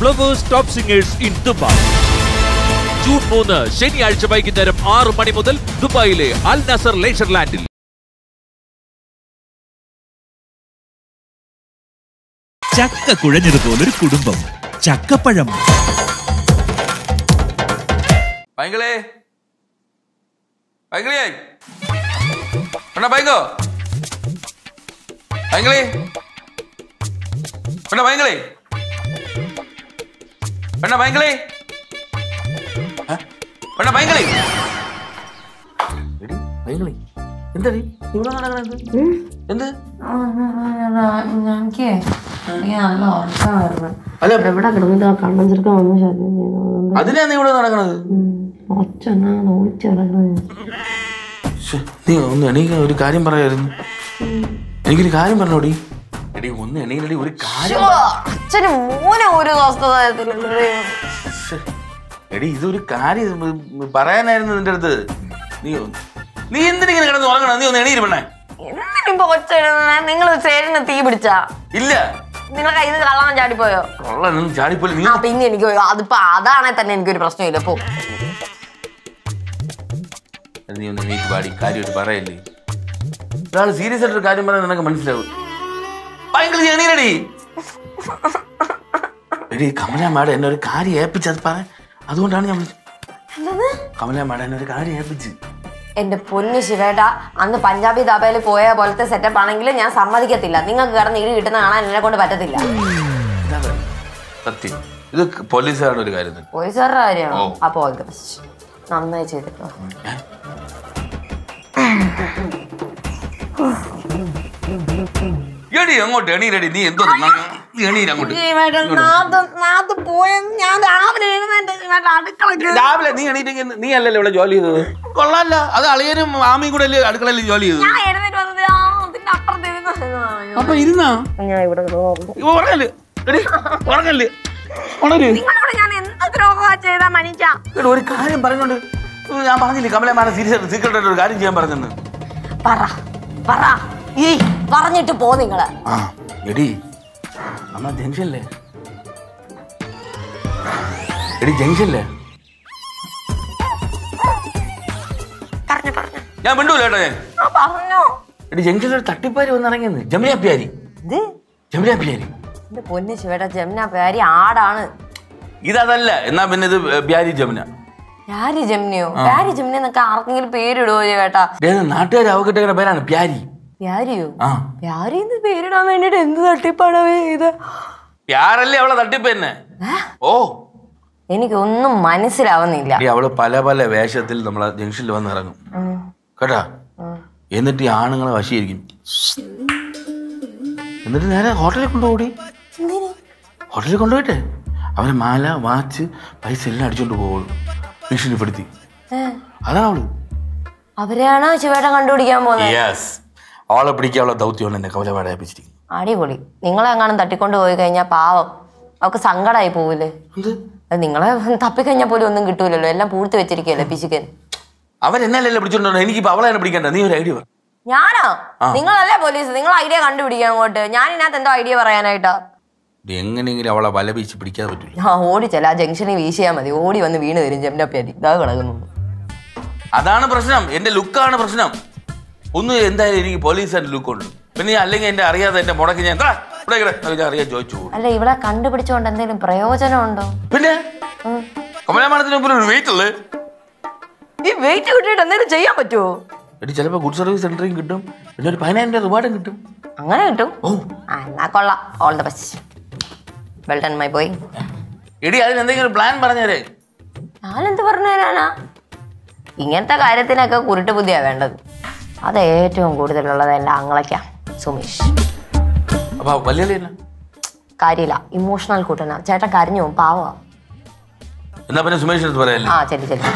Flowers Top Singers in Dubai. June 3 ശനിയാഴ്ച വൈകുന്നേരം 6 മണി മുതൽ ദുബായിലെ അൽ നസർ ലേഷർ ലാൻഡിൽ. ചക്ക കുഴഞ്ഞതുപോലൊരു കുടുംബം. ചക്കപ്പഴം. പൈങ്കിളേ പൈങ്കിളിയേ പെണ്ണ പൈങ്കോ പൈങ്കിളി പെണ്ണ പൈങ്കിളി പെണ്ണ പൈങ്കിളി പെണ്ണ പൈങ്കിളി പൈങ്കിളി എന്താടി ഇവിടെ നടക്കണത്? എന്ത് അതിനാ നീ ഇവിടെ നടക്കണത്? നീ ഒന്ന് എണീക്കാൻ ഒരു കാര്യം പറയായിരുന്നു. എനിക്കൊരു കാര്യം പറഞ്ഞോടി. എടി ഒന്ന് എണീക്കടി ഒരു കാര്യം. എടി ഇതൊരു കാര്യം പറയാനായിരുന്നു നിന്റെ അടുത്ത്. നീ എന്തിനിങ്ങനെ കിടന്ന് ഉറങ്ങണം? നീ ഒന്ന് എണീര് പെണ്ണേ. നിങ്ങൾ ചേരിന് തീ പിടിച്ചാ? ഇല്ല. നിങ്ങളെ കയ്യിൽ നിന്ന് കള്ളണം ചാടിപ്പോയോ? കള്ളനും ചാടിപ്പോലെ. പിന്നെ എനിക്ക് അതിപ്പോ അതാണെ തന്നെ എനിക്കൊരു പ്രശ്നമില്ല. പോ നീ ഒന്ന് എണീറ്റ് പാടി കാര്യമായിട്ട് പറയല്ലേ. ഒരാൾ സീരിയസ് ആയിട്ടൊരു കാര്യം പറയാൻ നിനക്ക് മനസ്സിലാവും. ഭയങ്കര എണീരടി. എടി കമലാ മാഡം എന്നെ ഒരു കാര്യം ഏൽപ്പിച്ചത് പറ. അതുകൊണ്ടാണ് ഞാൻ കമലാ മാഡം എന്നെ ഒരു കാര്യം ഏൽപ്പിച്ച്. എന്റെ പൊന്നു ശിവേട്ട, അന്ന് പഞ്ചാബി ദാബയിൽ പോയ പോലത്തെ സെറ്റപ്പ് ആണെങ്കിൽ ഞാൻ സമ്മതിക്കത്തില്ല. നിങ്ങൾക്ക് കിടന്ന് ഇടി കിട്ടുന്ന കാണാൻ എന്നെ കൊണ്ട് പറ്റത്തില്ല. സത്യം ഇത് പോലീസുകാരുടെ ഒരു കാര്യം. പോലീസുകാരുടെ കാര്യമാണോ? അപ്പൊ ഓൾ ദി ബെസ്റ്റ്. നന്നായി ചെയ്തിട്ടോ. എടി അങ്ങോട്ട് എണീരടി. നീ എന്തോ എണീര അങ്ങോട്ട്. രാവിലെ നീ എണീറ്റെങ്കിൽ നീ അല്ലല്ലോ ഇവിടെ ജോലി ചെയ്തത്. കൊള്ളാല്ല. അത് അളിയനും മാമിയും കൂടെ അല്ലേ അടുക്കളയിൽ ജോലി ചെയ്തത്. അപ്പൊ ഇരുന്നാ ഉറങ്ങല്ലേ? ഉറങ്ങല്ലേ? ഒരു കാര്യം പറഞ്ഞോണ്ട് ഞാൻ പറഞ്ഞില്ലേ കമല മാഡം സീരിയസ് സീക്രട്ട് ആയിട്ട് ഒരു കാര്യം ചെയ്യാൻ പറഞ്ഞെന്ന്. പറഞ്ഞിട്ട് പോ നിങ്ങള്. എടി നമ്മ ജംഗ്ഷനില്ലേ? എടി ജംഗ്ഷനില്ലേ? ഞാൻ മിണ്ടൂല കേട്ടോ. ഞാൻ എടി ജംഗ്ഷനിൽ ഒരു തട്ടിപ്പാരി വന്നിറങ്ങിയെന്ന്. ജമുന പ്യാരി. ജമുന പ്യാരി. എന്റെ പൊന്നു ശിവേട്ടാ, ജമുന പ്യാരി ആടാണ്. ഇതല്ല. എന്നാ പിന്നെ ഇത് പ്യാരി ജമുന. പ്യാരി ജമുനയോ? പ്യാരി ജമുന എന്നൊക്കെ ആർക്കെങ്കിലും പേരിടുവോ ചേട്ടാ? നാട്ടുകാർ അവക്കിട്ട പേരാണ് പ്യാരി. പ്യാരിയോ? പ്യാരി പേരിടാൻ വേണ്ടിട്ട് എന്ത് തട്ടിപ്പാണ് ഇത്? പ്യാരല്ലേ അവളെ തട്ടിപ്പ് തന്നെ. ഓ എനിക്കൊന്നും മനസ്സിലാവുന്നില്ല. അവള് പല പല വേഷത്തിൽ നമ്മളെ ജംഗ്ഷനിൽ വന്ന് ഇറങ്ങും കേട്ടാ. എന്നിട്ട് ഈ ആണുങ്ങളെ വശീകരിക്കും. എന്നിട്ട് നേരെ ഹോട്ടലിൽ കൊണ്ടുപോയി. ഹോട്ടലിൽ കൊണ്ടുപോയിട്ടെ അവനെ മാല വാച്ച് പൈസ എല്ലാം അടിച്ചോണ്ട് പോകുള്ളൂ. ഭീഷണിപ്പെടുത്തി. അതാണ് അവള്. അവരെയാണോ ശിവേട്ടൻ കണ്ടുപിടിക്കാൻ പോകുന്നത്? അവളെ പിടിക്കാനുള്ള ദൗത്യമാണ് എന്നെ കമല മാഡം ഏൽപ്പിച്ചിരിക്കുന്നത്. അടിപൊളി. നിങ്ങളെങ്ങാനും തട്ടിക്കൊണ്ട് പോയി കഴിഞ്ഞാൽ പാവം അവർക്ക് സങ്കടമായി പോവില്ലേ? നിങ്ങളെ തപ്പിക്കഴിഞ്ഞാൽ പോലും ഒന്നും കിട്ടൂലല്ലോ. എല്ലാം പൂഴ്ത്തി വെച്ചിരിക്കല്ലേ പിശുക്കൻ. അവരെന്നല്ലേ പിടിച്ചോണ്ടോ? എനിക്കിപ്പോ അവളെ പിടിക്കണ്ട. നീ ഒരു ഐഡിയ പറ. ഞാനോ? നിങ്ങളല്ലേ പോലീസ്. നിങ്ങൾ ഐഡിയ കണ്ടുപിടിക്കാൻ അങ്ങോട്ട്. ഞാൻ ഇതിനകത്ത് എന്തോ ഐഡിയ പറയാനായിട്ടാ? എങ്ങനെയെങ്കിലും അവളെ വല വീശി പിടിക്കാതെ പറ്റില്ല. ഓടിച്ചല്ല, ആ ജംഗ്ഷനിൽ വീശിയാൽ മതി. ഓടി വന്ന് വീണ് തരും. ജമുനപ്യാരി ഇതാ കിടക്കുന്നു. അതാണ് പ്രശ്നം. എന്റെ ലുക്കാണ് പ്രശ്നം. ഒന്നും എന്തായാലും എനിക്ക് പോലീസുകാരുടെ ലുക്കുണ്ട്. പിന്നെ അല്ലെങ്കിൽ എന്റെ അറിയാതെ എന്റെ മുടക്കി ഞാൻ അറിയാൻ ചോദിച്ചു. അല്ല, ഇവിടെ കണ്ടുപിടിച്ചോണ്ട് എന്തെങ്കിലും പ്രയോജനം ഉണ്ടോ? പിന്നെ കമലാമാനത്തിന് മുമ്പിൽ ഒരു വെയിറ്റ് ഉള്ളു. ഈ വെയിറ്റ് കിട്ടിയിട്ട് എന്തെങ്കിലും ചെയ്യാൻ പറ്റുമോ? എടി ചിലപ്പോ ഗുഡ് സർവീസ് സെന്ററിൽ കിട്ടും. പിന്നെ ഒരു 10,000 റിവാർഡും കിട്ടും. അങ്ങനെ കിട്ടും? എന്നാ കൊള്ളാം. All the best. Well done my boy. എടി അതിന് എന്തെങ്കിലും പ്ലാൻ പറഞ്ഞേരേ. ഞാനെന്ത് പറഞ്ഞു തരാനാ? ഇങ്ങനത്തെ കാര്യത്തിനൊക്കെ കുരുട്ട് ബുദ്ധിയാ വേണ്ടത്. അത് ഏറ്റവും കൂടുതലുള്ളത് എൻ്റെ അങ്ങളയ്ക്കാ, സുമേഷ്. കാര്യമില്ല, ഇമോഷണൽ കൂട്ടനാ. ചേട്ടൻ കരഞ്ഞു പോകും, പാവാ. എന്നാ പിന്നെ സുമേഷ് പറയാല്ലേ? ആ ശരി ശരി.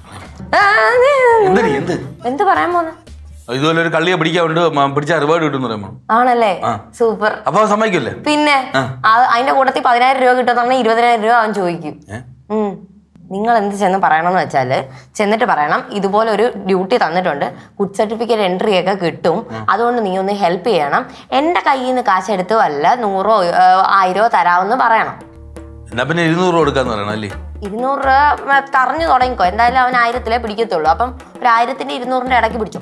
എന്ത് പറയാൻ പോന്ന? ഇതുപോലെ ഒരു കള്ളിയെ പിടിക്കാറുണ്ട്, പിടിച്ചാൽ റിവാർഡ് കിട്ടും. ആണല്ലേ? സൂപ്പർ. അപ്പൊ സമ്മതിക്കല്ലേ? പിന്നെ അതിന്റെ കൂട്ടത്തിൽ 10,000 രൂപ കിട്ടുന്ന 20,000 രൂപ അവൻ ചോദിക്കും. നിങ്ങൾ എന്ത് ചെന്ന് പറയണമെന്ന് വെച്ചാൽ ചെന്നിട്ട് പറയണം, ഇതുപോലെ ഒരു ഡ്യൂട്ടി തന്നിട്ടുണ്ട്, ഗുഡ് സർട്ടിഫിക്കറ്റ് എൻട്രി ഒക്കെ കിട്ടും, അതുകൊണ്ട് നീ ഒന്ന് ഹെൽപ്പ് ചെയ്യണം, എൻ്റെ കയ്യിൽ നിന്ന് കാശെടുത്ത് വല്ല 100 1000 തരാമെന്ന് പറയണം. എന്നാ പിന്നെ 200 രൂപ കൊടുക്കാന്ന് പറയണം അല്ലേ? 200 രൂപ തറഞ്ഞു തുടങ്ങിക്കോ. എന്തായാലും അവൻ 1000 പിടിക്കത്തുള്ളൂ. അപ്പം ഒരു 1000-ന്റെ 200-ന്റെ ഇടയ്ക്ക് പിടിച്ചോ.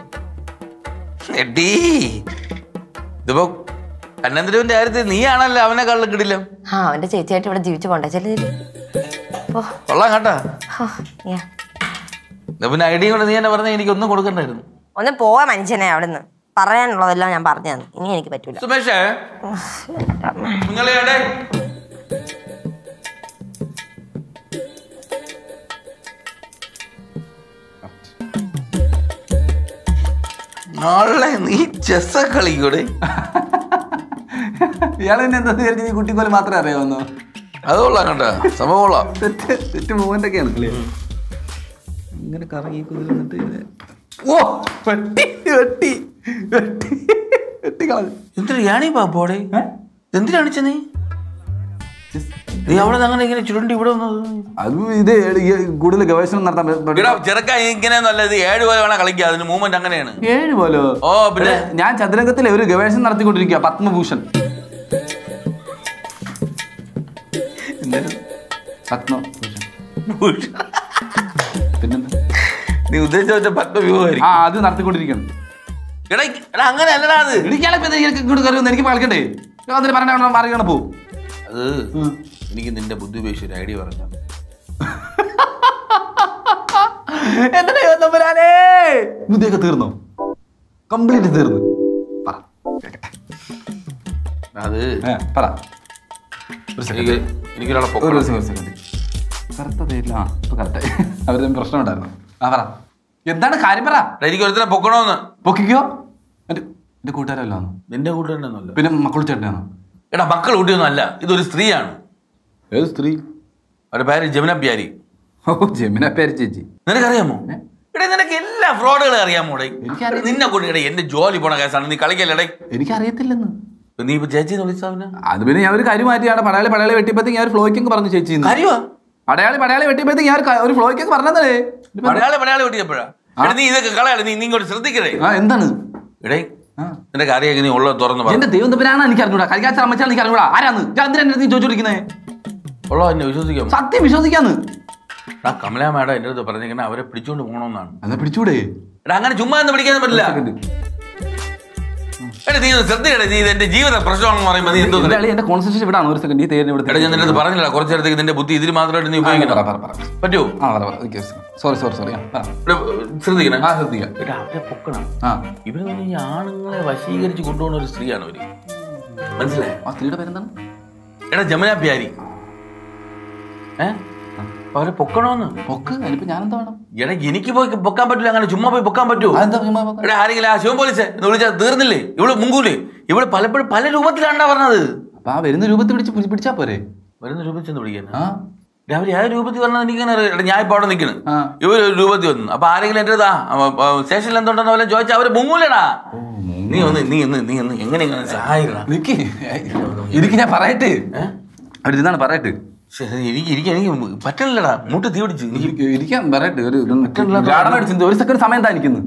ഇതിപ്പോ കണ്ണന്തിരൂന്റെ കാര്യത്തിൽ നീയാണല്ലോ അവനെ കള്ളം കിടില്ല. അവന്റെ ചേച്ചിയായിട്ട് ഇവിടെ ജീവിച്ചു പോണ്ടേ ചെല്ലു. കൊള്ളാം കേട്ടാ. പിന്നെ ഐഡിയ കൊണ്ട് നീ എന്നെ പറഞ്ഞ എനിക്ക് ഒന്നും കൊടുക്കണ്ടായിരുന്നു. ഒന്ന് പോവാ മനുഷ്യനെ അവിടുന്ന്. പറയാനുള്ളതെല്ലാം ഞാൻ പറഞ്ഞു തന്നു. ഇനി എനിക്ക് പറ്റൂല. സുമേഷേ നിങ്ങളെ നാളെ നീ ചെസ്സ കളിക്കൂടെ? ഇയാൾ തന്നെ എന്താ വിചാരിച്ചു? ഈ കുട്ടിക്കോല് മാത്രമേ അറിയാവുന്നോ? അത് കൊള്ളാം കേട്ടാ, സംഭവം കൊള്ളാം. തെറ്റ് മൂവ്മെന്റ് ഒക്കെയാണ് ഇങ്ങനെ കറങ്ങി കുതിർന്നിട്ട് ഓ വെട്ടി വെട്ടി വെട്ടി വെട്ടി കളഞ്ഞു. എന്തിനാണീ പാപ്പോടെ? എന്തിനാണിച്ച നീ അവിടെ അങ്ങനെ ഇങ്ങനെ ചുരുണ്ടി ഇവിടെ വന്നത്? അത് ഇത് കൂടുതൽ ഗവേഷണം നടത്താൻ ചെറുക്കാൻ ഇങ്ങനെയൊന്നല്ല. ഇത് 7 പോലെ വേണം കളിക്കുക. അതിന് മൂവ്മെന്റ് അങ്ങനെയാണ്. 7 പോലോ? ഓ പിന്നെ ഞാൻ ചതുരംഗത്തിലെ ഒരു ഗവേഷണം നടത്തിക്കൊണ്ടിരിക്കുക. പത്മഭൂഷൺ പിന്നെന്താ നീ ഉദ്ദേശിച്ച പത്മവ്യൂഹമായിരിക്കും. അത് നടത്തിക്കൊണ്ടിരിക്കണം. അങ്ങനെ അല്ലടാ. അത് എനിക്ക് കളിക്കണ്ടേ? അതിന് പറഞ്ഞ മാറിയാണ് പോ. അത് എനിക്ക് നിന്റെ ബുദ്ധി ഉപയോഗിച്ച് ഒരു ഐഡിയ പറഞ്ഞു. ബുദ്ധിയൊക്കെ തീർന്നോ? കംപ്ലീറ്റ് തീർന്നു. അത് പറ. എനിക്കൊരാളെ അവരുടെ പ്രശ്നം ഉണ്ടായിരുന്നു. പറ, എന്താണ് കാര്യം? പറ. എനിക്ക് ഒരുത്തനെ പൊക്കണോന്ന്. പൊക്കിക്കോ. എന്റെ കൂട്ടുകാരല്ലോ? നിന്റെ കൂട്ടുകാരനൊന്നുമല്ല. പിന്നെ മക്കൾ ചേട്ടനാണോ? എടാ മക്കൾ കൂട്ടിയൊന്നും അല്ല. ഇതൊരു സ്ത്രീയാണ്. ഏത് സ്ത്രീ? അവരുടെ പേര് ജമുന പ്യാരി. ഓ, ജമുന പ്യാരി ചേച്ചി. നിനക്കറിയാമോ? എടേ നിനക്ക് എല്ലാ ഫ്രോഡുകളും അറിയാമോടെ? നിന്നെ കൂട്ടി എന്റെ ജോലി പോണ കേസാണ്. നീ കളിക്കല്ലേ? എനിക്കറിയത്തില്ലെന്ന്. നീ ഇപ്പൊ ചേച്ചിന്ന് വിളിച്ചവന്? അത് പിന്നെ ഞാൻ ഒരു കാര്യം മാറ്റിയാണ്. പടയാളി വെട്ടിയപ്പോഴത്തേക്ക് ഞാൻ ഒരു ഫ്ലോയ്ക്കൊക്കെ പറഞ്ഞു ചേച്ചി. പടയാളി വെട്ടിയപ്പോഴത്തേക്ക് ഞാൻ ഒരു ഫ്ലോയ്ക്കൊക്കെ പറഞ്ഞതേ. പടയാളി വെട്ടിയപ്പോഴാ? നീ ഇതൊക്കെ കളയാളെ. നീ ഇങ്ങോട്ട് ശ്രദ്ധിക്കണേ. എന്താണ് എടേ നിന്റെ കാര്യം നീ ഉള്ളത് തുറന്ന് പറഞ്ഞു. എന്റെ ദൈവം തമ്പുരാനാ എനിക്ക് അറിഞ്ഞൂടാ. കരിക്കാച്ച അമ്മച്ചാൽ എനിക്ക് അറിഞ്ഞൂടാ. ആരാന്ന് നീ ചോദിച്ചോണ്ടിരിക്കുന്നേ? ഉള്ളോ എന്നെ വിശ്വസിക്കാം. സത്യം വിശ്വസിക്കാന്ന്. കമലാ മാഡം എന്റെ അടുത്ത് പറഞ്ഞിരിക്കണ അവരെ പിടിച്ചോണ്ട് പോകണമെന്നാണ്. എന്നാ പിടിച്ചൂടെ? എടാ അങ്ങനെ ചുമ്മാ എന്ന് പിടിക്കാൻ പറ്റില്ല. എടാ നീ ശ്രദ്ധയുടെ. നീ എന്റെ ജീവിത പ്രശ്നമാണെന്ന് പറയുമ്പോൾ നീ എന്തോ എന്റെ കോൺസെൻട്രേഷൻ ഇവിടെ ആണ്. ഒരു സെക്കൻഡ്. ഈ തേരിനെ ഇവിടെ ഞാൻ നിന്റെ അടുത്ത് പറഞ്ഞില്ല കുറച്ചു നേരത്തേക്ക് നിന്റെ ബുദ്ധി ഇതിൽ മാത്രമായിട്ട് നീ ഉപയോഗിക്കണം. പറ്റുമോ? സോറി ശ്രദ്ധിക്കണം. ശ്രദ്ധിക്കാം. അവരെ പൊക്കണം. ഇവര് ഈ ആണുങ്ങളെ വശീകരിച്ച് കൊണ്ടുപോകുന്ന ഒരു സ്ത്രീയാണ് അവര്. മനസ്സിലായോ? ആ സ്ത്രീയുടെ പേരെന്താണ്? എടാ ജമുന പ്യാരി. അവരെ പൊക്കണോന്ന്. പൊക്ക്. അതിനിപ്പോ ഞാനെന്താ വേണം? എടാ എനിക്ക് പോയി പൊക്കാൻ പറ്റില്ല. അങ്ങനെ ചുമ്മാ പോയി പൊക്കാൻ പറ്റുമോ? എടാ ആരെങ്കിലും ആ ശിവൻ പോലീസ് എന്ന് വിളിച്ചാൽ തീർന്നില്ലേ? ഇവള് മുങ്കൂലേ? ഇവള് പലപ്പോഴും പല രൂപത്തിലാണ്ടാ പറഞ്ഞത്. അപ്പൊ ആ വരുന്ന രൂപത്തിൽ പിടിച്ചാ പോരെ? വരുന്ന രൂപത്തിൽ ചെന്ന് പിടിക്കാൻ അവര് ആ രൂപത്തിൽ പറഞ്ഞാൽ എനിക്കങ്ങനെ. ഞാൻ ഇപ്പൊ അവിടെ നിൽക്കണ്. ഇവര് ഒരു രൂപത്തിൽ വന്നു. അപ്പൊ ആരെങ്കിലും എന്റെ സ്റ്റേഷനിൽ എന്തുണ്ടെന്ന് പോലെ ചോദിച്ചാൽ അവര് മുങ്ങൂലടാ. നീ ഒന്ന് എങ്ങനെ സഹായിക്കണം. എനിക്ക് ഞാൻ പറയട്ടെ. അവരിതാണ് പറയട്ടെ. എനിക്ക് പറ്റണില്ലടാ. മുട്ട് തീ പിടിച്ച് ഇരിക്കാൻ പറയട്ടെ. ഒരു സെക്കൻഡ് സമയം താ നിൽക്കുന്നു.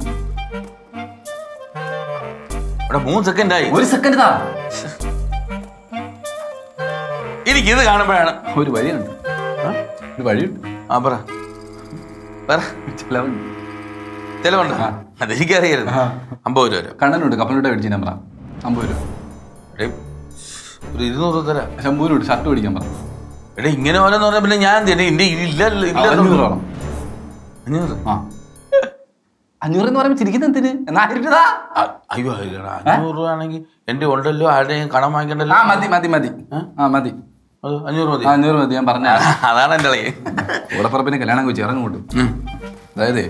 ഇവിടെ 3 സെക്കൻഡായി. ഒരു സെക്കൻഡ് താ. എനിക്കിത് കാണുമ്പോഴാണ് ഒരു വഴിയുണ്ട്. ഒരു വഴിയുണ്ട്. പറ. ചെലവുണ്ട്. അതെനിക്കറിയായിരുന്നു. 50 രൂപ. കണ്ണനുണ്ട്. കപ്പലിലൂടെ മേടിച്ചു ഞാൻ പറ. 50 രൂപ. ഒരു 200 രൂപ തരാം. 100 രൂപ ഷർട്ട് മേടിക്കാൻ പറ. എടേ ഇങ്ങനെ ഓരോന്ന് പറഞ്ഞ പിന്നെ ഞാൻ ഇല്ല 500 വേണം. 500 എന്ന് പറയുമ്പോൾ ചിരിക്കുന്ന എന്തിന്? അയ്യോ 500 രൂപ ആണെങ്കിൽ എന്റെ ഉണ്ടല്ലോ. ആരുടെയും കടം വാങ്ങിക്കണ്ടല്ലോ. മതി 500 മതി. 500 മതി. ഞാൻ പറഞ്ഞ അതാണ് എന്റെ കളി. കൂടപ്പറപ്പിനെ കല്യാണം വെച്ച് ഇറങ്ങോട്ട്. അതായത്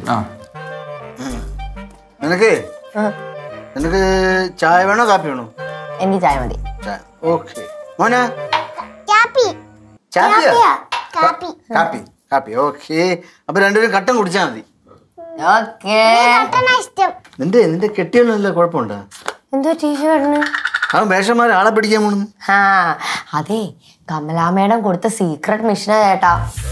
നിനക്ക് ചായ വേണോ കാപ്പി വേണോ? എനിക്ക് ചായ മതി. ഓക്കെ മോനെ കാപ്പി. ഓക്കെ. അപ്പൊ രണ്ടുപേരും കട്ടൻ കുടിച്ചാ മതി. നിന്റെ കെട്ടിയൊന്നുമല്ല കുഴപ്പമുണ്ടോ? എന്തോ ടീച്ചർ അവൻ വേഷന്മാരെ ആളെ പിടിക്കാൻ പോണു. അതെ കമലാമേടം കൊടുത്ത സീക്രട്ട് മിഷനാ ചേട്ടാ.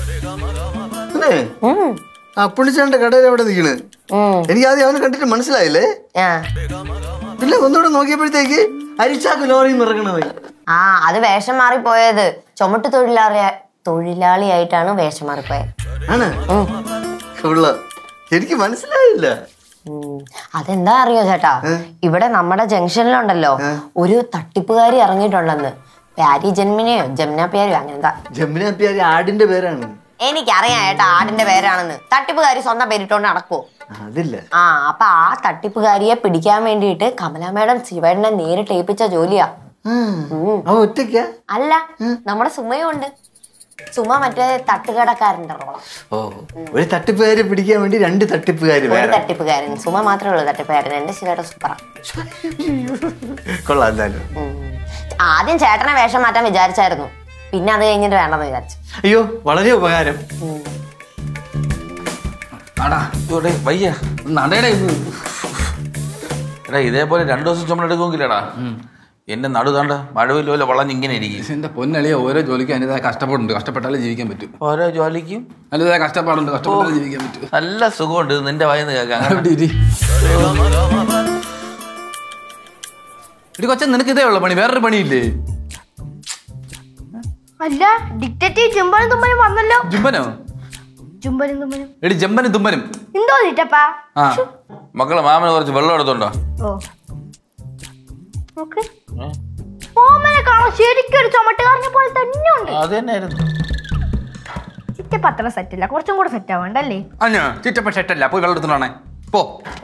പുള്ളിച്ചാന്റെ കടയിൽ എവിടെ നിൽക്കണ്? എനിക്ക് ആദ്യം അവനെ കണ്ടിട്ട് മനസ്സിലായില്ലേ? പിന്നെ ഒന്നുകൂടെ നോക്കിയപ്പോഴത്തേക്ക് അരിച്ചാക്ക് ലോറിയും ഇറങ്ങണത്. അത് വേഷം മാറിപ്പോയത്. തൊഴിലാളിയായിട്ടാണ് വേഷം മാറിപ്പോയത്. ആണ് എനിക്ക് മനസ്സിലായില്ല. അതെന്താ അറിയോ ചേട്ടാ, ഇവിടെ നമ്മുടെ ജംഗ്ഷനിലുണ്ടല്ലോ ഒരു തട്ടിപ്പുകാരി ഇറങ്ങിയിട്ടുണ്ടെന്ന്. പ്യാരി ജന്മിനെയോ ജമുന പ്യാരിയോ അങ്ങനെന്താ. ജമുന പ്യാരി ആടിന്റെ പേരാണ്. എനിക്കറിയാം ചേട്ടാ ആടിന്റെ പേരാണെന്ന്. തട്ടിപ്പുകാരി സ്വന്തം പേരിട്ടോണ്ട് നടക്കോ? അതില്ല. അപ്പൊ ആ തട്ടിപ്പുകാരിയെ പിടിക്കാൻ വേണ്ടിയിട്ട് കമല മേഡം ശിവേട്ടനെ നേരിട്ട് ഏൽപ്പിച്ച ജോലിയാ. ഒറ്റയ്ക്ക അല്ല, നമ്മുടെ സുമയും ഉണ്ട്. സുമ മറ്റേ തട്ടുകടക്കാരൻ്റെ റോളാ. ഒരു തട്ടിപ്പുകാരെ പിടിക്കാൻ വേണ്ടി 2 തട്ടിപ്പുകാര്. ഒരു തട്ടിപ്പുകാരൻ, സുമ മാത്രമേ ഉള്ളൂ തട്ടിപ്പുകാരൻ. എന്റെ ശിവേട്ട സൂപ്പറാ. കൊള്ളാം. എന്തായാലും ആദ്യം ചേട്ടനെ വേഷം മാറ്റാൻ വിചാരിച്ചായിരുന്നു, പിന്നെ അത് കഴിഞ്ഞിട്ട് വേണ്ടെന്ന് വിചാരിച്ചു. അയ്യോ വളരെ ഉപകാരം. വയ്യ എടാ ഇതേപോലെ 2 ദിവസം ചുമടെടുക്കുമെങ്കിലടാ എന്റെ നടുതാണ്ട മഴവില്ല പോലെ വളഞ്ഞിങ്ങനെ ഇരിക്കും. എന്റെ പൊന്നളിയ ഓരോ ജോലിക്കും അതിൻ്റെതായ കഷ്ടപ്പാടുണ്ട്. കഷ്ടപ്പെട്ടാലേ ജീവിക്കാൻ പറ്റും. ഓരോ ജോലിക്കും അതിൻ്റെതായ കഷ്ടപ്പാടുണ്ട്. കഷ്ടപ്പെട്ടാലേ ജീവിക്കാൻ പറ്റും. നല്ല സുഖമുണ്ട് നിന്റെ വായന്ന് കേൾക്കാം. കൊച്ച നിനക്ക് ഇതേ ഉള്ള പണി, വേറൊരു പണിയില്ലേ? അല്ല ഡിക്റ്റേറ്റീവ് ജുംബനും തുമ്പനും വന്നല്ലോ. ജുംബനോ? ജുംബനും തുമ്പനും. എടി ജമ്പനും തുമ്പനും എന്തോ ഇട്ടപ്പാ. മക്കളെ മാമന് കുറച്ച് വെള്ളം എടുത്തോണ്ടോ? മാമനെ കാണാൻ ശരിക്കും ഒരു ചുമട്ടുകാരനെ പോലെ തന്നെ ഉണ്ട്. അത് തന്നെയായിരുന്നു. ചിറ്റപ്പ അത്ര സെറ്റല്ല, കുറച്ചും കൂടെ സെറ്റ് ആവണ്ടല്ലേ? ചിറ്റപ്പ സെറ്റല്ല, പോയി വെള്ളം എടുത്തോണ്ടാണേ പോ.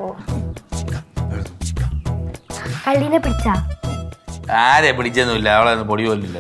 കള്ളിനെ പിടിച്ചാ? ആരെ പിടിച്ചൊന്നുമില്ല, അവളെ പൊടി പോലില്ല.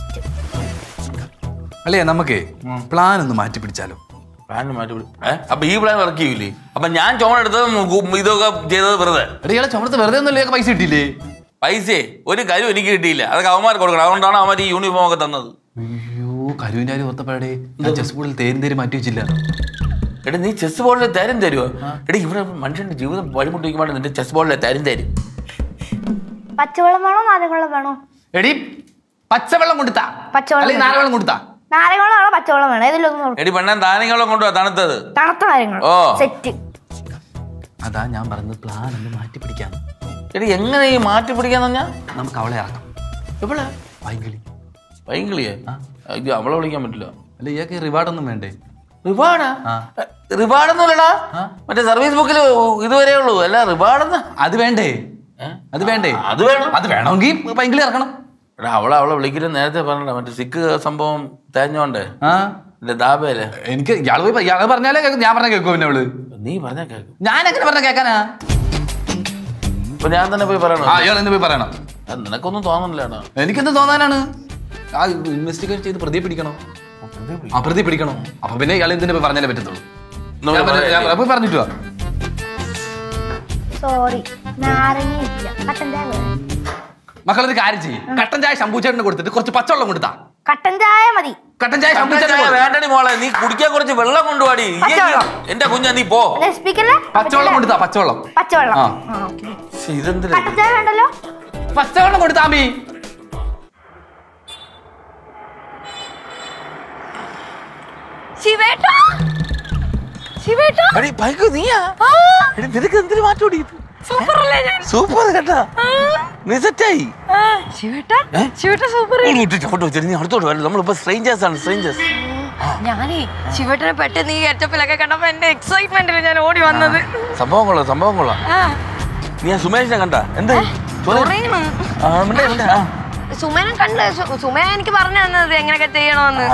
അല്ലേ നമുക്കേ പ്ലാൻ ഒന്ന് മാറ്റി പിടിച്ചാലോ? പ്ലാൻ മാറ്റി അപ്പൊ ഈ പ്ലാൻ വർക്ക് ചെയ്യൂലേ? അപ്പൊ ഞാൻ ചുമടെടുത്തത് ഇതൊക്കെ ചെയ്തത് വെറുതെ? ഇയാളെ ചുമടത്ത് വെറുതെ ഒന്നും പൈസ കിട്ടിയില്ലേ? പൈസ ഒരു കാര്യം എനിക്ക് കിട്ടിയില്ല. അതൊക്കെ അവന്മാർ കൊടുക്കണം. അതുകൊണ്ടാണ് അവന്മാർ ഈ യൂണിഫോം ഒക്കെ തന്നത്. അയ്യോ കരുവിൻ്റെ കാര്യം ഓർത്തപ്പോഴേ ഞാൻ ചെസ് ബോർഡിൽ തേരും മാറ്റി വെച്ചില്ല. എടാ നീ ചെസ് ബോർഡിലെ തരും തരുമോ? എടാ ഇവിടെ മനുഷ്യന്റെ ജീവിതം വഴിമുട്ടിക്കുമ്പോൾ നിന്റെ ചെസ് ബോർഡിലെ തരും. പച്ചവെള്ളം വേണോ നാരങ്ങവെള്ളം വേണോ? എടി പച്ചവെള്ളം കൊടുത്താ, പച്ചവെള്ളം നാരവെള്ളം കൊടുത്താ? നാരങ്ങവെള്ളം വേണോ പച്ചവെള്ളം വേണോ? ഏതിലൊന്നും. എടി പെണ്ണാൻ നാരങ്ങവെള്ളം കൊണ്ടുപോവാ, തണുത്തത് തണുത്ത നാരങ്ങ സെറ്റ്. അതാ ഞാൻ പറഞ്ഞത് പ്ലാൻ ഒന്ന് മാറ്റി പിടിക്കാം. എടി എങ്ങനെ ഈ മാറ്റി പിടിക്കാന്ന് പറഞ്ഞാ നമുക്ക് അവളെ ഇറക്കാം. എവിടെ? വൈകിളി. വൈകിളിയെ? അവളെ വിളിക്കാൻ പറ്റില്ല. അല്ല ഇയാൾക്ക് റിവാർഡൊന്നും വേണ്ടേ? റിവാർഡാ? റിവാർഡൊന്നുമില്ലടാ, മറ്റേ സർവീസ് ബുക്കിൽ ഇതുവരെ ഉള്ളൂ. അല്ല റിവാർഡെന്ന് അത് വേണ്ടേ? അത് വേണ്ടേ? അത് വേണം. അത് വേണമെങ്കിൽ വൈകിളി ഇറക്കണം. എടാ അവളെ വിളിക്കരുത് നേരത്തെ പറഞ്ഞ മറ്റേ സിക്ക് സംഭവം തേഞ്ഞോണ്ടേ ദാബേലെ. എനിക്ക് ഇയാള് പോയി ഇയാള് പറഞ്ഞാലേ ഞാൻ പറഞ്ഞ കേൾക്കും. പിന്നെ അവള് നീ പറഞ്ഞാ കേൾക്കും. ഞാൻ എങ്ങനെ പറഞ്ഞ കേൾക്കാനാ? ഇപ്പൊ ഞാൻ തന്നെ പോയി പറയണം. അയാൾ എന്ന് പോയി പറയണം. നിനക്കൊന്നും തോന്നുന്നില്ലേടാ? എനിക്കെന്ത് തോന്നാനാണ്? ആ ഇൻവെസ്റ്റിഗേറ്റ് ചെയ്ത് പ്രതിയെ പിടിക്കണോ? പ്രതി പിടിക്കണോ? അപ്പൊ പിന്നെ ഇയാൾ എന്തിനാ പോയി പറഞ്ഞാലേ പറ്റത്തുള്ളൂ. പോയി പറഞ്ഞിട്ട് വാ. സോറി നാരങ്ങയില്ല, കട്ടൻ ചായ വേണം. മക്കളൊരു കാര്യം ചെയ്യും, കട്ടൻ ചായ ശംഭൂച്ചേട്ടന് കൊടുത്തിട്ട് കുറച്ച് പച്ചവെള്ളം കൊടുത്താ. കട്ടൻ ചായ മതി. കട്ടൻ ചായ വേണ്ടടി മോളെ, നീ കുടിക്കാൻ കുറച്ച് വെള്ളം കൊണ്ടുപോടി. എന്റെ കുഞ്ഞാ നീ പോ. പച്ചവെള്ളം കൊടുത്താ. പച്ചവെള്ളം. പച്ചവെള്ളം ഇതെന്തിനാ? കട്ടൻ ചായ വേണ്ടല്ലോ. പച്ചവെള്ളം കൊടുത്താമ്പി. ശിവേട്ടാ, ശിവേട്ടാ നീയാ? നിനക്ക് എന്തിനു മാറ്റോടി? സൂപ്പർ കേട്ടാ, നീ സെറ്റായി. നമ്മളിപ്പോ സ്ട്രേഞ്ചേഴ്സ് ആണ്. സ്ട്രേഞ്ചേഴ്സ്. ഞാനേ ശിവേട്ടനെ പെട്ടെന്ന് ഈ ഗെറ്റപ്പിലൊക്കെ കണ്ടപ്പോ എന്റെ എക്സൈറ്റ്മെന്റിൽ ഞാൻ ഓടി വന്നത്. സംഭവം കൊള്ളാം. നീ ആ സുമേഷിനെ കണ്ട? എന്താ സുമേനെ കണ്ട് സുമേന എനിക്ക് പറഞ്ഞു തന്നത് എങ്ങനെയൊക്കെ ചെയ്യണമെന്ന്.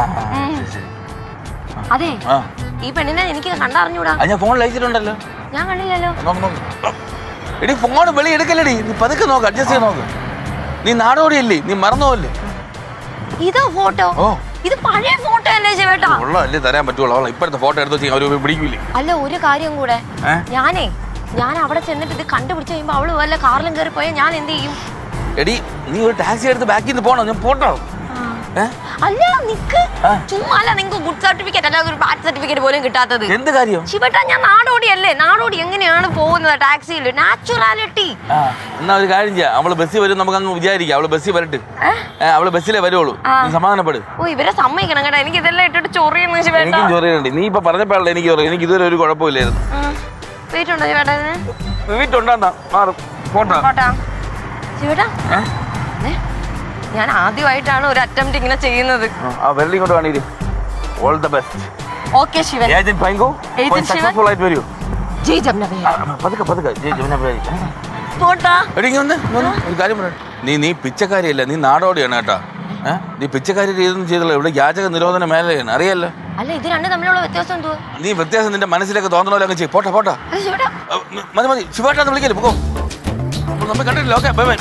അതെ, ഈ പെണ്ണിനെ എനിക്ക് കണ്ടറിഞ്ഞൂടാ. ഞാൻ ഫോണിൽ അയച്ചിട്ടുണ്ടല്ലോ. ഞാൻ കണ്ടില്ലല്ലോ. എടി ഫോൺ വെളി എടുക്കല്ലേടി, നീ പതുക്കെ നോക്ക്, അഡ്ജസ്റ്റ് ചെയ്ത് നോക്ക്. നീ നാടോടിയല്ലേ, നീ മറന്നോല്ലേ? ഇതോ ഫോട്ടോ? ഇത് പഴയ ഫോട്ടോ അല്ലേ ശിവേട്ടാ? ഉള്ളതല്ലേ തരാൻ പറ്റുള്ളൂ. ഇപ്പോഴത്തെ ഫോട്ടോ എടുത്ത് വെച്ചാൽ അവര് പിടിക്കൂലേ? അല്ല ഒരു കാര്യം കൂടെ, ഞാൻ അവിടെ ചെന്നിട്ട് ഇത് കണ്ടുപിടിച്ച് കഴിയുമ്പോ അവള് വല്ല കാറിലും കയറി പോയാൽ ഞാൻ എന്ത് ചെയ്യും? എടി നീ ഒരു ടാക്സി എടുത്ത് ബാക്കിൽ നിന്ന് പോണോ? ഞാൻ പോട്ടോ? അല്ല നിക്ക്, ചുമ്മാ അല്ല നിങ്ങക്ക് ഗുഡ് സർട്ടിഫിക്കറ്റ് അല്ല ഒരു ബാഡ് സർട്ടിഫിക്കറ്റ് പോലും കിട്ടാത്തത്. എന്ത് കാര്യം? ശിവേട്ടാ ഞാൻ നാടോടിയല്ലേ, നാടോടി എങ്ങനെയാണ് പോകുന്നത് ടാക്സിയിൽ? നാച്ചുറാലിറ്റി. എന്നാ ഒരു കാര്യം ചെയ്യാം, അവള് ബസ്സിൽ വരും, നമുക്ക് അങ്ങ് വിചാരിക്കാം. അവള് ബസ്സിൽ വരട്ടെ, അവള് ബസ്സിലേ വരുള്ളൂ. നീ സമാധാനപ്പെട്. ഓ ഇവരെ സമ്മതിക്കണം കേട്ടോ, എനിക്ക് ഇതെല്ലാം ഇട്ടിട്ട് ചൊറിയുന്നു ശിവേട്ടാ. എനിക്കും ചൊറിയുന്നുണ്ട്. നീ ഇപ്പൊ പറഞ്ഞപ്പോഴല്ല എനിക്ക് ചൊറിയും. എനിക്ക് ഇതുവരെ ഒരു കുഴപ്പമില്ലായിരുന്നു. വീട്ടുണ്ടോ ശിവേട്ടാ? വീട്ടുണ്ടാ മാറും പോട്ടാ ശിവേട്ടാ. ഞാൻ ആദ്യമായിട്ടാണ് ഒരു അറ്റംപ്റ്റ് ഇങ്ങനെ ചെയ്യുന്നത്. ആ വെള്ളം കൊണ്ട് വേണേ All the best. Okay, Shivan. Agent Pango. Agent Shivan. Successful ആയിട്ട് വരൂ. ജയ് ജമുന ഭയ്യ. പതുക്കെ ജയ് ജമുന ഭയ്യ. പോട്ടാ. എടി ഇങ്ങ് ഒരു കാര്യം പറ. നീ പിച്ചക്കാരിയല്ല, നീ നാടോടിയാണ് കേട്ടാ. നീ പിച്ചക്കാരി രീതിയൊന്നും ചെയ്തല്ലോ. ഇവിടെ യാചക നിരോധന മേഖലയാണ്, അറിയാലോ. അല്ല, ഇത് രണ്ടും തമ്മിലുള്ള വ്യത്യാസം എന്തുവാ? നീ വ്യത്യാസം നിന്റെ മനസ്സിലേക്ക് തോന്നണോ അങ്ങ് ചെയ്യും. പോട്ടാ മതി ശിവേട്ടാന്ന് വിളിക്കല്ലേ, പോകോ. നമ്മൾ കണ്ടിട്ടില്ല. Okay bye bye.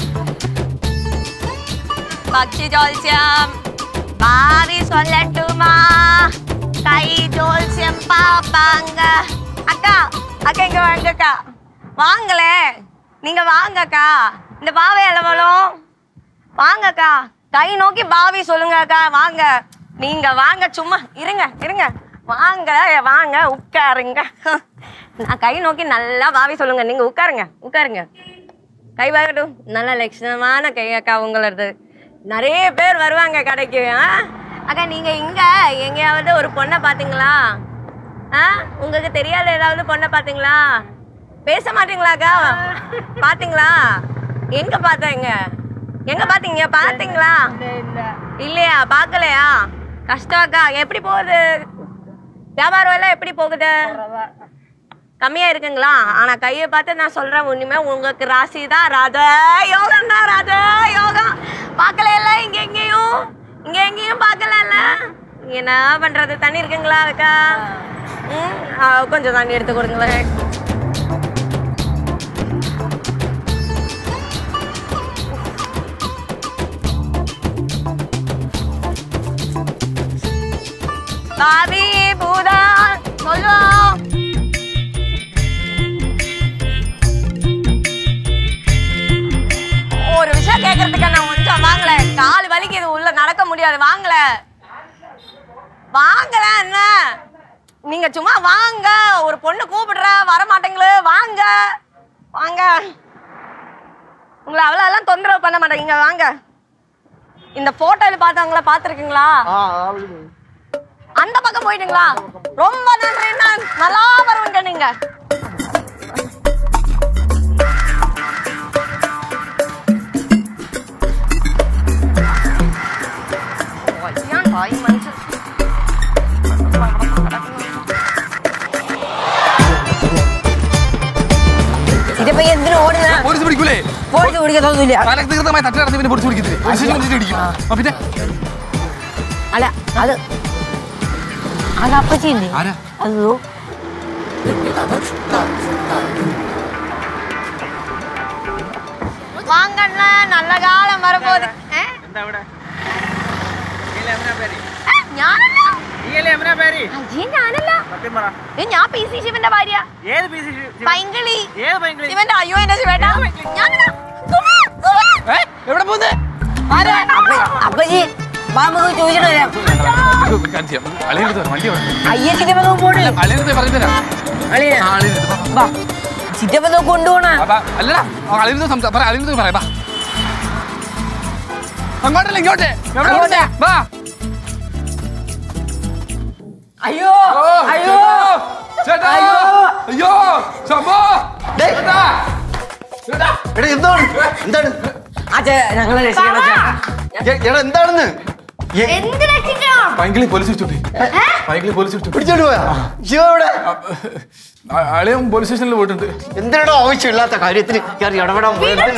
പക്ഷി ജോത്സ്യം ഭാവി சொல்லட்டுமா കൈ ജോത്സ്യം പാപ്പാങ്ക. அக்கா இங்க வாங்கக்கா. வாங்களே, நீங்க வாங்கக்கா. இந்த பாவை அளவலும் வாங்கக்கா. கை நோக்கி பாவி சொல்லுங்க அக்கா. வாங்க, நீங்க வாங்க. சும்மா இருங்க வாங்க உட்காருங்க. நான் கை நோக்கி நல்லா பாவி சொல்லுங்க. நீங்க உட்காருங்க. கை பார்க்கட்டும். நல்ல லட்சணமான கை அக்கா உங்களது. நிறைய பேர் வருவாங்க கடைக்கு. அக்கா, நீங்க இங்க எங்கேயாவது ஒரு பொண்ணை பாத்தீங்களா? உங்களுக்கு தெரியாத ஏதாவது பொண்ணை பாத்தீங்களா? பேச மாட்டீங்களாக்கா? பாத்தீங்களா? எங்க பாத்தீங்களா? இல்லையா? பார்க்கலையா? கஷ்டம் அக்கா. எப்படி போகுது வியாபாரம் எல்லாம்? எப்படி போகுது? கம்மியா இருக்குங்களா? ஆனா கையை பார்த்து நான் சொல்றேன், உண்மையுமே உங்களுக்கு ராசி தான். ராஜயோகம் தான், ராஜயோகம். பார்க்கல இங்க எங்கேயும் பார்க்கல. என்ன பண்றது? தண்ணி இருக்குங்களா அக்கா? கொஞ்சம் தண்ணி எடுத்து கொடுங்களேன். பாவி பூதா சொல்லுவோம். ஒரு விஷயம் கேட்கறதுக்கு நான் கொஞ்சம் வாங்கல. கால் வலிக்குது, உள்ள நடக்க முடியாது. வாங்கல என்ன நீங்க சும்மா வாங்க. ஒரு பொண்ணு கூப்பிடுற, வர மாட்டேங்களே. வாங்க உங்களை அவ்வளவு தொந்தரவு பண்ண மாட்டேங்க. வாங்க. இந்த போட்டோல பார்த்தவங்கள பாத்துருக்கீங்களா? அந்த பக்கம் போயிட்டீங்களா? ரொம்ப நன்றி. நல்லா வருவீங்க நீங்க. എന്തിനു ഓടുന്ന? പോലീസ് പിടിക്കൂലേ? പോലീസ് പിടിക്കത്തൊന്നുമില്ല. തീർത്ഥമായി തട്ടി നടത്തി പിന്നെ പോലീസ് പിടിക്കത്തില്ലേ? പിന്നെ അല്ല, അത് അപ്പച്ചില്ലേ? അതോ വാങ്ങണ്ണ, നല്ല കാലം വരപ്പോത്. ഞാൻ പി സി ശിവന്റെ ഭാര്യ. പൈങ്കിളി ശിവന്റെ. അയ്യോ എന്റെ ശിവേട്ടാ, അപ്പച്ചി ബാബു ചോദിച്ചിട്ട് ചിറ്റപ്പ കൊണ്ടുപോണ. അങ്ങോട്ടല്ല ഇങ്ങോട്ടെ. അയ്യോ ചേട്ടാ, അയ്യോ സംഭവ. എന്താണ് ഞങ്ങളെ എന്താണെന്ന് പൈങ്കിളി പോലീസ് പിടിച്ചോണ്ട് പോയാ? ശിവ എവിടെ? അളിയും പോലീസ് സ്റ്റേഷനിൽ പോയിട്ടുണ്ട്. എന്തിനോ ആവശ്യമില്ലാത്ത കാര്യത്തിന് ഇടപെടാൻ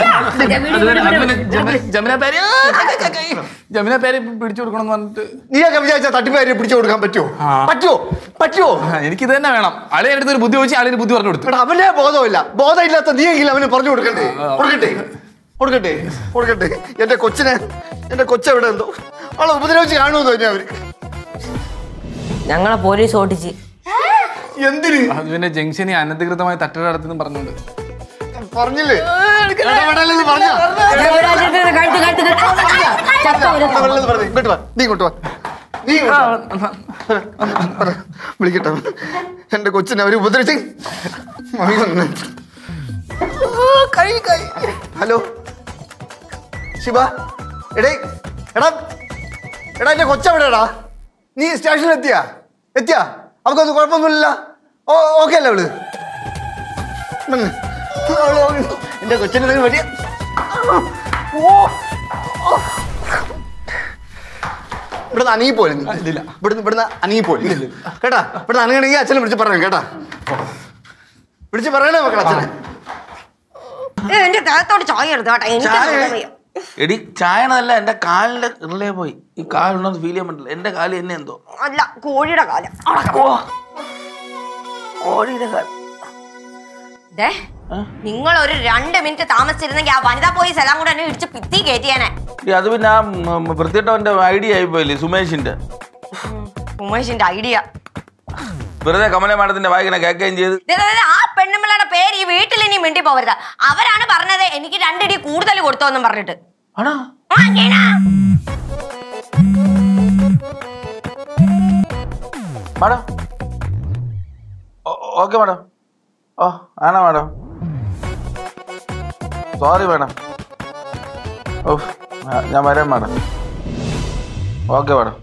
ജമുന പേര് പിടിച്ചു കൊടുക്കണം എന്ന് പറഞ്ഞിട്ട്. നീയൊക്കെ വിചാരിച്ച തട്ടിപ്പേര് പിടിച്ചു കൊടുക്കാൻ പറ്റുമോ? എനിക്കിത് തന്നെ വേണം. അളിയെ അടുത്ത് ഒരു ബുദ്ധി വെച്ച് അളിന് ബുദ്ധി പറഞ്ഞു കൊടുത്തു. അവനെ ബോധമില്ലാത്ത നീയെങ്കിലും അവന് പറഞ്ഞു കൊടുക്കട്ടെ. എന്റെ കൊച്ചെവിടെ എന്തോ അവളെ ഉപദ്രവിച്ച് കാണുമെന്ന് തോന്നി അവര്. ഞങ്ങളെ പോലീസ് ഓടിച്ച്. എന്തിന്? അത് പിന്നെ ജംഗ്ഷനിൽ അനധികൃതമായി തട്ടിട നടത്തുന്നു പറഞ്ഞുണ്ട്. പറഞ്ഞില്ലേ? വിളിക്കട്ടെ. എന്റെ കൊച്ചിനെ അവര് ഉപദ്രവിച്ച്. ഹലോ ശിവ, എടാ എന്റെ കൊച്ചെവിടെടാ? നീ സ്റ്റേഷനിൽ എത്തിയാ? അവക്കൊന്നും കുഴപ്പമൊന്നുമില്ല. ഓക്കെ അല്ലേ അവള്? എന്റെ കൊച്ചിനെ പറ്റിയ ഇവിടുന്ന് അനങ്ങിപ്പോലെ ഇവിടുന്ന് അനങ്ങിപ്പോലെ കേട്ടാ. ഇവിടുന്ന് അനങ്ങണമെങ്കിൽ അച്ഛനെ വിളിച്ച് പറയണം കേട്ടാ. വിളിച്ച് പറയണേ മക്കളെ അച്ഛനെ. എന്റെ ദേഹത്തോട് ചായ എടുത്തോട്ടെ. എനിക്ക് എടി ചായണതല്ല, എന്റെ കാലിന്റെ റിലേ പോയി. ഈ കാലുണ്ടെന്ന് ഫീൽ ചെയ്യാൻ പറ്റില്ല. എന്റെ കാല് എന്നെ എന്തോ അല്ല, കോഴിയുടെ കാലം. കോഴിയുടെ കാല്. നിങ്ങൾ ഒരു 2 മിനിറ്റ് താമസിച്ചിരുന്നെങ്കിൽ ആ വനിതാ പോലീസ് എല്ലാം കൂടെ എന്നെ ഇടിച്ച് ഭിത്തി കയറ്റിയാനെ. അത് പിന്നെ ആ വൃത്തിയിട്ടവന്റെ ഐഡിയ ആയി പോയില്ലേ, സുമേഷിന്റെ ഐഡിയ. വെറുതെ കമല മാഡത്തിന്റെ വായിക്കണ കേൾക്കുകയും ചെയ്ത്. ആ പെണ്ണുമ്പിള്ളയുടെ പേര് ഈ വീട്ടിൽ ഇനി മിണ്ടി പോകരുത്. അവരാണ് പറഞ്ഞത് എനിക്ക് 2 ഇടി കൂടുതൽ കൊടുത്തോന്നും പറഞ്ഞിട്ട്. Madam okay madam. ഓ ആണോ മാഡം? Sorry madam. ഓ ഞാൻ വരാം madam. Okay madam.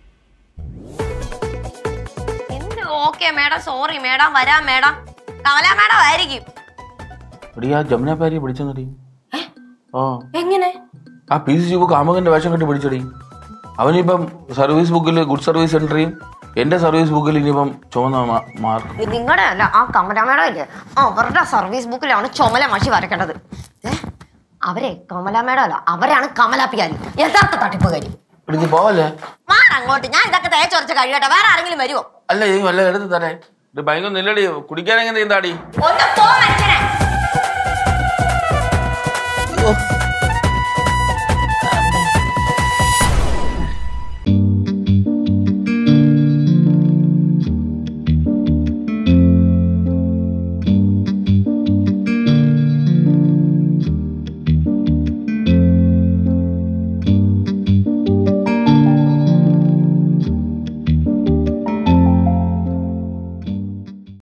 Okay madam, sorry madam, വരാം മേഡം. കമല മേഡം ആയിരിക്കും. ആ ജമുന പാരി പിടിച്ചെന്നടി. ഓ എങ്ങനെ? ആ PC ബുക്ക് ആമകന്റെ വേഷം കെട്ടി പിടിച്ചടി. അവനിപ്പം സർവീസ് ബുക്കിൽ ഗുഡ് സർവീസ് എൻട്രിയും എന്റെ സർവീസ് ബുക്കിൽ ഇനിയിപ്പം ചുമന്ന മാർക്ക്. നിങ്ങളുടെ അല്ല, ആ കമല മേഡം ഇല്ലേ, അവരുടെ സർവീസ് ബുക്കിലാണ് ചുമല മഷി വരക്കേണ്ടത്. അവരെ കമല മേഡം അല്ല, അവരാണ് കമലാപ്പിക്കാരി, യഥാർത്ഥ തട്ടിപ്പുകാരി. പോവല്ലേ അങ്ങോട്ട്. ഞാൻ ഇതൊക്കെ തേച്ചൊരച്ച് കഴിയട്ടെ. വേറെ ആരെങ്കിലും വരുമോ? അല്ല ഈ വല്ല എടുത്ത് തരേ. ഇത് ഭയങ്കര നില്ലടി. കുടിക്കാൻ എങ്ങനെ എന്താടി? ഒന്ന് പോ മനുഷ്യനെ.